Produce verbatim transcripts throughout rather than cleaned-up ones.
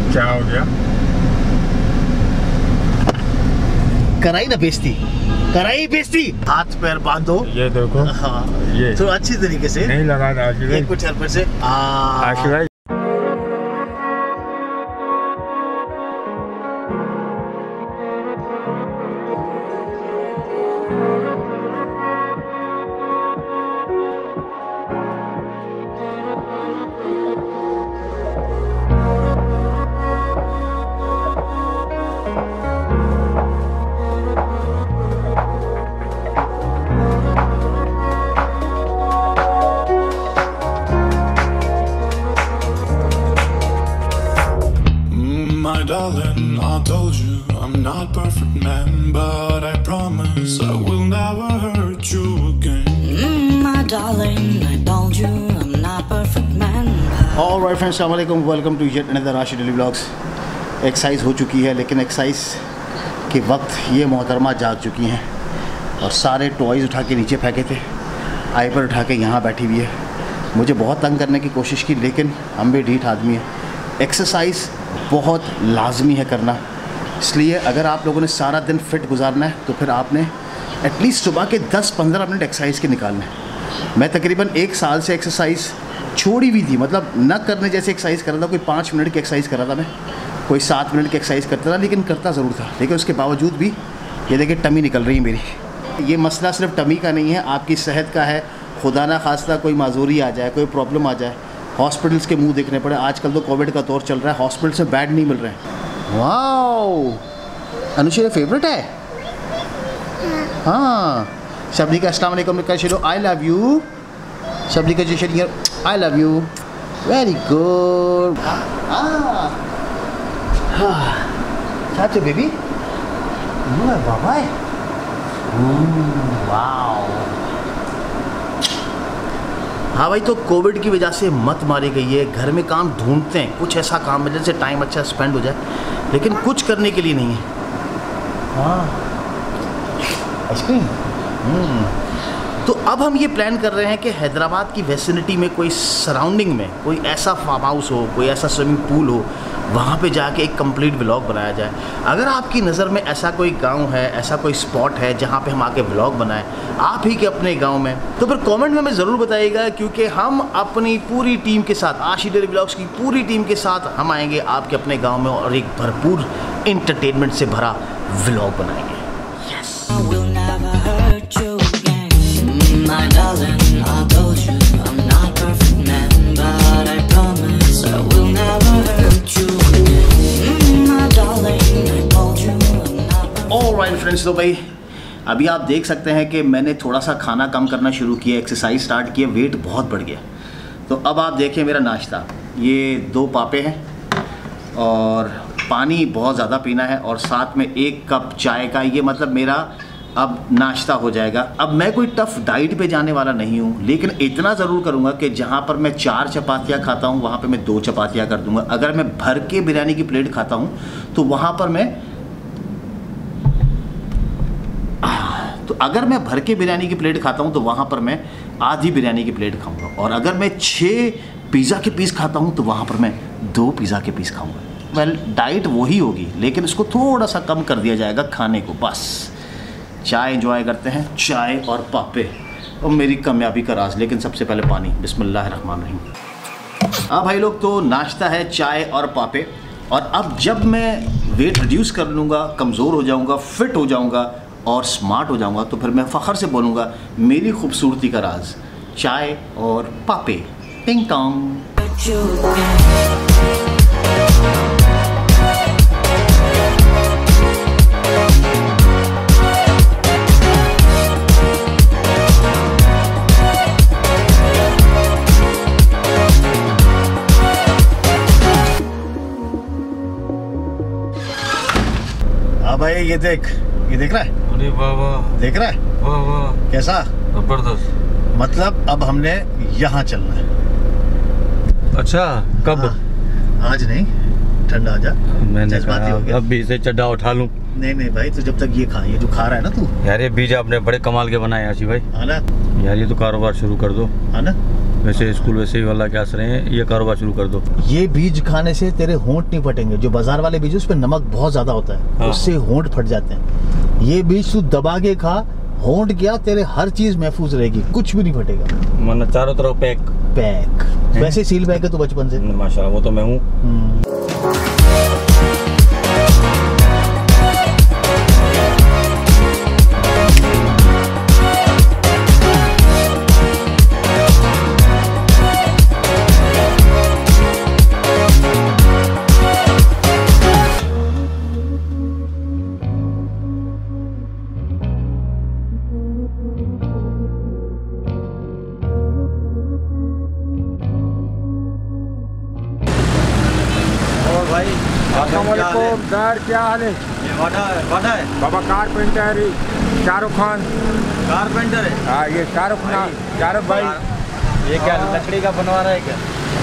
क्या हो गया? कराई ना बेइज्जती, कराई बेइज्जती। हाथ पैर बांधो। ये देखो। हाँ ये तो अच्छी तरीके से नहीं लगा था एक कुछ हर से आशीर्वाद। My darling, I told you I'm not perfect man, but I promise I will never hurt you again. Mm, my darling, I told you I'm not perfect man. All right friends, अस्सलाम वालेकुम, welcome to yet another Rashid daily vlogs. Exercise हो चुकी है, लेकिन exercise के वक्त ये मोहतरमा जाग चुकी हैं और सारे टॉयज़ उठा के नीचे फेंके थे, आईपैड उठा के यहाँ बैठी हुई है। मुझे बहुत तंग करने की कोशिश की, लेकिन हम भी ढीठ आदमी हैं। एक्सरसाइज बहुत लाजमी है करना, इसलिए अगर आप लोगों ने सारा दिन फिट गुजारना है तो फिर आपने एटलीस्ट सुबह के दस पंद्रह मिनट एक्सरसाइज के निकालने हैं। मैं तकरीबन एक साल से एक्सरसाइज छोड़ी हुई थी, मतलब न करने जैसे एक्सरसाइज कर रहा था। कोई पाँच मिनट की एक्सरसाइज कर रहा था मैं, कोई सात मिनट की एक्सरसाइज करता था, लेकिन करता ज़रूर था। लेकिन उसके बावजूद भी ये देखिए टमी निकल रही है मेरी। ये मसला सिर्फ टमी का नहीं है, आपकी सेहत का है। खुदा ना खास्ता कोई माजूरी आ जाए, कोई प्रॉब्लम आ जाए, हॉस्पिटल्स के मुंह देखने पड़े। आजकल तो कोविड का दौर चल रहा है, हॉस्पिटल्स में बेड नहीं मिल रहे हैं। वाओ, अनुषा ये फेवरेट है। हाँ, शबली का अस्सलाम वालेकुम का शेरो आई लव यू। शबली का जशन I love you, very good. हाँ बेबी, बाबा है। वाओ। हाँ भाई, तो कोविड की वजह से मत मारी गई है। घर में काम ढूंढते हैं, कुछ ऐसा काम है जिससे टाइम अच्छा स्पेंड हो जाए, लेकिन कुछ करने के लिए नहीं है। हाँ, आइसक्रीम। तो अब हम ये प्लान कर रहे हैं कि हैदराबाद की वेसिनिटी में कोई सराउंडिंग में कोई ऐसा फार्म हाउस हो, कोई ऐसा स्विमिंग पूल हो, वहाँ पे जाके एक कंप्लीट व्लॉग बनाया जाए। अगर आपकी नज़र में ऐसा कोई गांव है, ऐसा कोई स्पॉट है जहाँ पे हम आके व्लॉग बनाएं आप ही के अपने गांव में, तो फिर कमेंट में हमें ज़रूर बताइएगा, क्योंकि हम अपनी पूरी टीम के साथ, आशी डेली व्लॉग्स की पूरी टीम के साथ हम आएंगे आपके अपने गाँव में और एक भरपूर इंटरटेनमेंट से भरा व्लॉग बनाएंगे। I will never hurt you again. Mm, my darling, I told you I'm not perfect man, but I promise I will never hurt you again. Mm, my darling, I told you I'm not perfect. All right friends, तो भाई अभी आप देख सकते हैं कि मैंने थोड़ा सा खाना कम करना शुरू किया, एक्सरसाइज स्टार्ट किया, वेट बहुत बढ़ गया। तो अब आप देखिए मेरा नाश्ता, ये दो पापे हैं और पानी बहुत ज़्यादा पीना है और साथ में एक कप चाय का। ये मतलब मेरा अब नाश्ता हो जाएगा। अब मैं कोई टफ़ डाइट पे जाने वाला नहीं हूँ, लेकिन इतना ज़रूर करूँगा कि जहाँ पर मैं चार चपातियाँ खाता हूँ वहाँ पे मैं दो चपातियाँ कर दूँगा। अगर मैं भर के बिरयानी की प्लेट खाता हूँ तो वहाँ पर मैं तो अगर मैं भर के बिरयानी की प्लेट खाता हूँ तो वहाँ पर मैं आधी बिरयानी की प्लेट खाऊँगा, और अगर मैं छः पिज़्ज़ा के पीस खाता हूँ तो वहाँ पर मैं दो पिज़्ज़ा के पीस खाऊँगा। वेल well, डाइट वही होगी, लेकिन इसको थोड़ा सा कम कर दिया जाएगा खाने को। बस चाय एंजॉय करते हैं, चाय और पापे और मेरी कामयाबी का राज। लेकिन सबसे पहले पानी, बिस्मिल्लाहिर्रहमानिर्रहीम। अब भाई लोग, तो नाश्ता है चाय और पापे, और अब जब मैं वेट रिड्यूस कर लूँगा, कमज़ोर हो जाऊँगा, फिट हो जाऊँगा और स्मार्ट हो जाऊँगा, तो फिर मैं फ़ख्र से बोलूँगा मेरी खूबसूरती का राज चाय और पापे। टिंग टोंग। अब भाई ये देख, ये देख रहा है? अरे वाह वाह, देख रहा है? वाह वाह, कैसा जबरदस्त। मतलब अब हमने यहाँ चलना है। अच्छा, कब? हाँ, आज नहीं, ठंडा आ जा। मैंने कहा अब भी इसे चड्डा उठा लूं। नहीं नहीं भाई, तो जब तक ये खा, ये जो खा रहा है ना तू, यार ये बीज आपने बड़े कमाल के बनाए आशी भाई। हाँ ना यार, ये तो कारोबार शुरू कर दो। हाँ ना, वैसे स्कूल वैसे ही वाला क्या रहे हैं, ये कारोबार शुरू कर दो। ये बीज खाने से तेरे होंठ नहीं फटेंगे। जो बाजार वाले बीज उस पर नमक बहुत ज्यादा होता है, हाँ। उससे होंठ फट जाते हैं। ये बीज तू दबा के खा, होंठ गया, तेरे हर चीज महफूज रहेगी, कुछ भी नहीं फटेगा। माना चारों तरफ पैक पैक वैसे सील पैक है तो बचपन से। माशाल्लाह, वो तो मैं हूँ। अस्सलामुअलैकुम सर, क्या हाल है? ये वाडा है, वाडा है। बाबा कारपेंटर शाहरुख खान। कारपेंटर है। हाँ, ये शाहरुख खान, शाहरुख भाई। ये क्या लकड़ी का बनवा रहा है क्या?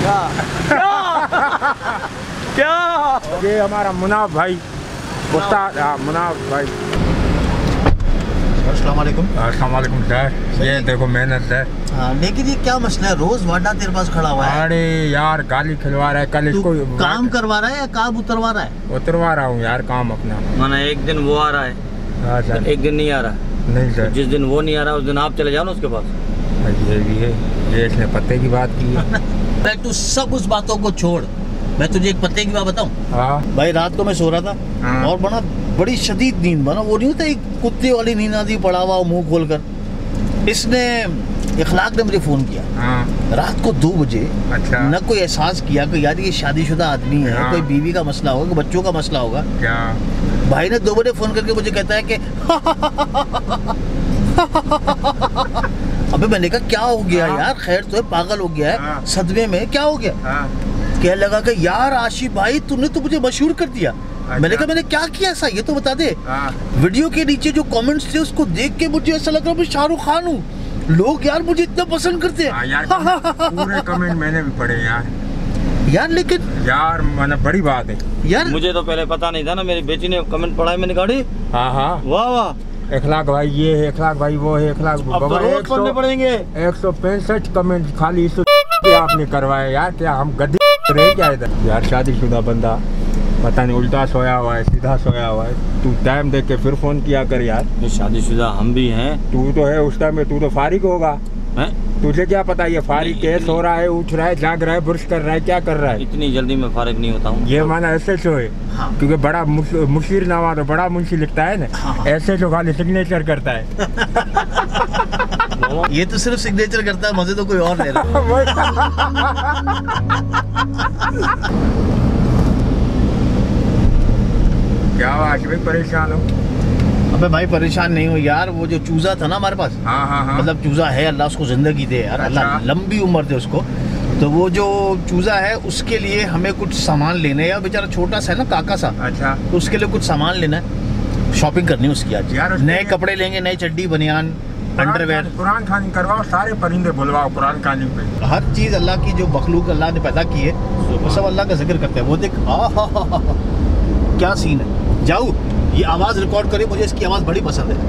क्या क्या? ये हमारा मुनाफ भाई, उस्ताद। हाँ, मुनाफ भाई। अस्सलाम वालेकुम। अस्सलाम वालेकुम सर। ये देखो मेहनत है। हाँ, लेकिन ये क्या मसला है, रोज वाडा तेरे पास खड़ा हुआ है। अरे यार, गाली खिलवा रहा है। कल तू इसको काम करवा रहा है या काम उतरवा रहा है? उतरवा रहा हूँ यार, काम अपना। माना एक दिन वो आ रहा है, हाँ सर। एक दिन नहीं आ रहा है। नहीं सर, जिस दिन वो नहीं आ रहा उस दिन आप चले जाओ ना उसके पास। ये भी है। ये इसने पत्ते की बात की है। मैं तू सब उस बातों को छोड़, मैं तुझे एक पत्ते की बात बताऊं। हाँ भाई, रात को मैं सो रहा था हाँ। और बड़ा बड़ी शदीद नींद बना, वो नहीं होता एक कुत्ते वाली नींद आती पड़ा हुआ मुंह खोलकर। इसने इखलाक ने मुझे फ़ोन किया हाँ। रात को दो बजे। अच्छा। न कोई एहसास किया कि यार ये शादीशुदा आदमी है, हाँ। कोई बीवी का मसला होगा, कोई बच्चों का मसला होगा। क्या भाई ने दो बजे फ़ोन करके मुझे कहता है कि अबे मैंने कहा क्या हो गया हाँ। यार, खैर तो है, पागल हो गया है, हाँ। सदमे में क्या हो गया? हाँ। कहने लगा कि यार आशिफ भाई तूने तो मुझे मशहूर कर दिया। अच्छा। मैंने कहा मैंने क्या किया ऐसा, ये तो बता दे। हाँ। वीडियो के नीचे जो कमेंट्स थे उसको देख के मुझे ऐसा लग रहा मैं शाहरुख खान हूँ, लोग यार मुझे इतना पसंद करते हैं। हाँ यार, पूरे कमेंट मैंने भी पढ़े यार। यार लेकिन यार मतलब बड़ी बात है यार, मुझे तो पहले पता नहीं था ना, मेरी बेटी ने कमेंट पढ़ा है, मैंने कहा हाँ हाँ, वाह वाह, इखलाक भाई ये है, इखलाक भाई वो है, इखलाक अब तो रोज पढ़ने पड़ेंगे। एक सौ पैंसठ कमेंट खाली इस आपने करवाए यार। क्या हम गद्दी रहे क्या इधर? यार शादीशुदा बंदा पता नहीं उल्टा सोया हुआ है सीधा सोया हुआ है। तू टाइम देख के फिर फोन किया कर यार। ये शादीशुदा हम भी हैं। तू तो है उस टाइम में, तू तो फारिग होगा। हैं? तुझे क्या पता ये फारिग केस हो रहा है, उठ रहा है, जाग रहा है, बुर्श कर रहा है, क्या कर रहा है? इतनी जल्दी मैं फारिग नहीं होता हूँ। ये माना ऐसे जो है हाँ। क्योंकि बड़ा मुशीर नामा तो बड़ा मुंशी लिखता है ना। हाँ। ऐसे जो खाली सिग्नेचर करता है। ये तो सिर्फ सिग्नेचर करता है, मजे तो कोई और ले रहा क्या आज भी परेशान हो? अबे भाई परेशान नहीं हो यार, वो जो चूजा था ना हमारे पास, हाँ हाँ हाँ। मतलब चूजा है, अल्लाह उसको जिंदगी दे यार, अल्लाह अच्छा। लंबी उम्र दे उसको। तो वो जो चूजा है उसके लिए हमें कुछ सामान लेने हैं, बेचारा छोटा सा है ना, काका सा, अच्छा। तो उसके लिए कुछ सामान लेना है, शॉपिंग करनी है उसकी आज। यार उसके नए लिए- कपड़े लेंगे, नई चड्डी बनियान अंडरवेयर, कुरान खानी करवाओ, सारे परिंदे बुलवाओ कुरान खानी पे। हर चीज अल्लाह की जो मखलूक अल्लाह ने पैदा की है वो सब अल्लाह का जिक्र करते हैं। वो देख आ हा हा हा क्या सीन है। जाऊ ये आवाज़ रिकॉर्ड करिए, मुझे इसकी आवाज़ बड़ी पसंद है।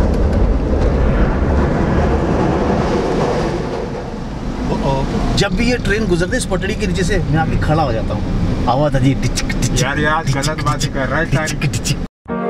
ओ, जब भी ये ट्रेन गुजरती है इस पटड़ी के नीचे से मैं आके खड़ा हो जाता हूँ, आवाज़ आती है टिचक टिचक यार यार गलत बातें कर रहा है सारी। टिचक टिचक।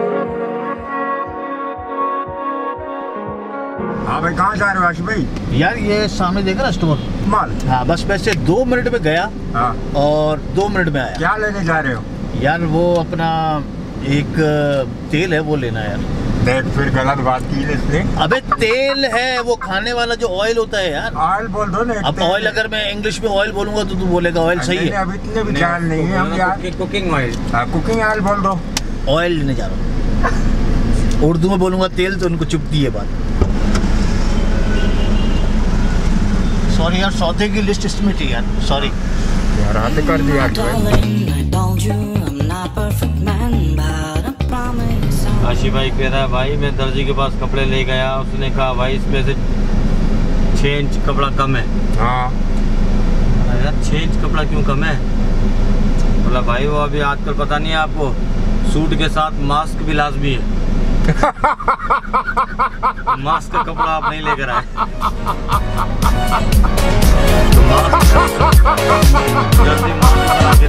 हाँ भाई, कहाँ जा रहे हो आशिफ भाई? यार ये सामने देखा ना स्टोर, माल। हाँ बस वैसे दो मिनट में गया हाँ। और दो मिनट में आया। क्या लेने जा रहे हो? यार वो अपना एक तेल है वो लेना है यार। देख फिर गलत बात की इसने। अबे तेल है वो खाने वाला जो ऑयल होता है यार। ऑयल बोल दो ना। अब ऑयल अगर मैं इंग्लिश में ऑयल बोलूंगा तो तू बोलेगा ऑयल सही है। अब इतने भी ख्याल नहीं है हम यार। Cooking oil. हाँ, कुकिंग ऑयल बोल दो। ऑयल लेने जा रहा हूँ। उर्दू में बोलूंगा तेल तो उनको चुपती है बात। सॉरी यार, सौदे की लिस्ट इसमें थी यार, सॉरी यार हाथ कर दिया। आशिफ भाई कह रहा है भाई मैं दर्जी के पास कपड़े ले गया, उसने कहा भाई इसमें से छः इंच कपड़ा कम है। हाँ यार छः इंच कपड़ा क्यों कम है? बोला भाई वो अभी आजकल पता नहीं है आपको, सूट के साथ मास्क भी लाजमी है। मास्क का कपड़ा आप नहीं लेकर आए। तो मास्क जल्दी मास्क